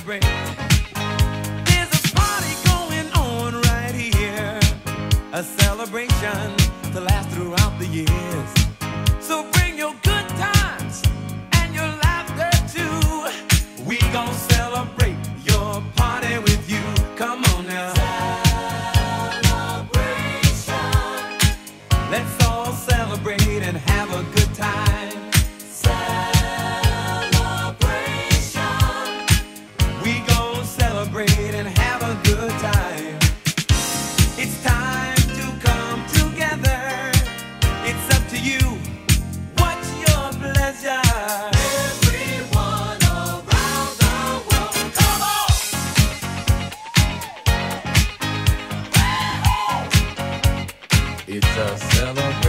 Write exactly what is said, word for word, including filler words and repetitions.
celebrate. There's a party going on right here, a celebration to last throughout the years. So bring your good times and your laughter too. We gon' celebrate your party with you. Come on now. Celebration. Let's all celebrate and have a good time. Celebration. We gon' celebrate and have a good time. It's time to come together. It's up to you. What's your pleasure? Everyone around the world, come on! It's a celebration.